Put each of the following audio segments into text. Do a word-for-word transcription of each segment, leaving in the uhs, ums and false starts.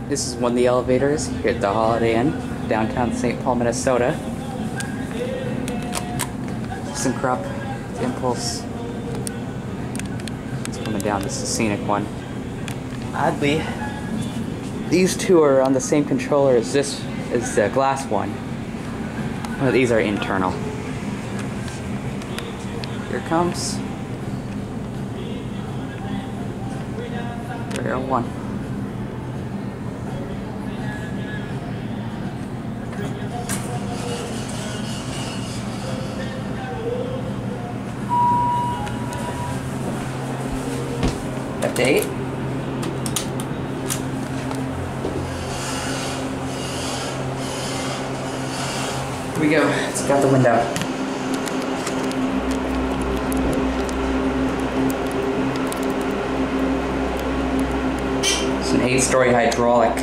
This is one of the elevators here at the Holiday Inn, downtown Saint Paul, Minnesota. ThyssenKrupp, Impulse. It's coming down. This is a scenic one. Oddly, these two are on the same controller as this, as the glass one. Well, these are internal. Here it comes. Rail one. Update. Here we go. It's got the window. It's an eight-story hydraulic.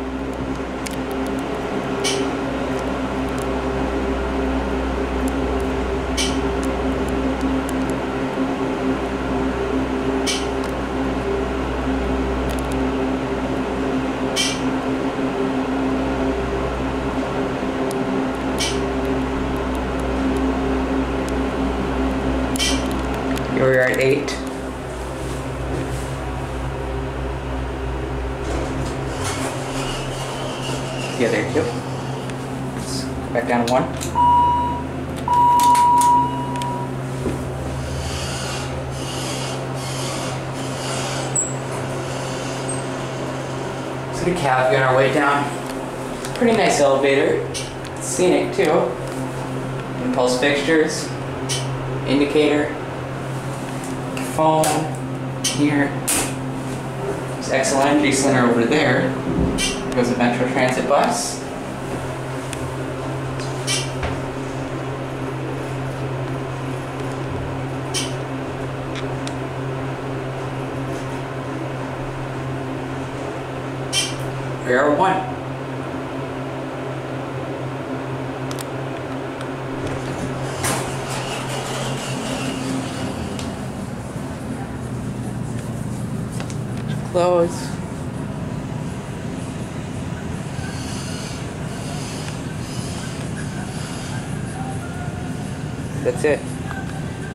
Here we are at eight. Yeah, there you go. Let's go back down to one. So the cab on our way down. Pretty nice elevator. Scenic too. Impulse fixtures. Indicator. Phone here. There's Excellent Energy Center over there. There goes a Metro Transit bus. Rail one. Close. That's it.